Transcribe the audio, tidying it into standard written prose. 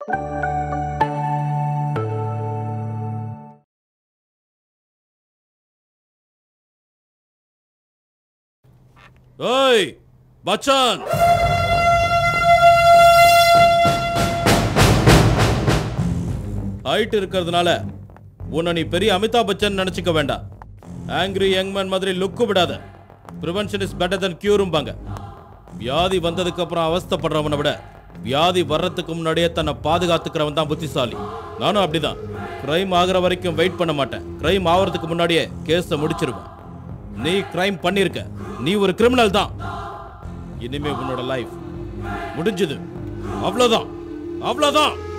ஏய் பச்சன், ஹைட் இருக்கிறதுனால உன்னை நீ பெரிய அமிதாப் பச்சன் நினைச்சுக்க வேண்டாம். ஆங்கிரி யங் மேன் மாதிரி லுக்கு விடாத. ப்ரிவென்ஷன் இஸ் பெட்டர் தென் கியூரும்பாங்க. வியாதி வந்ததுக்கு அப்புறம் அவஸ்தைப்படுறவனை விட வியாதி வர்றதுக்கு முன்னாடியே தன்னை பாதுகாத்துக்கிறவன் தான் புத்திசாலி. நானும் அப்படிதான். கிரைம் ஆகிற வரைக்கும் வெயிட் பண்ண மாட்டேன். கிரைம் ஆகிறதுக்கு முன்னாடியே கேஸை முடிச்சிருவேன். நீ கிரைம் பண்ணிருக்க, நீ ஒரு கிரிமினல் தான். இனிமே உன்னோட லைஃப் முடிஞ்சது. அவ்வளவுதான், அவ்வளவுதான்.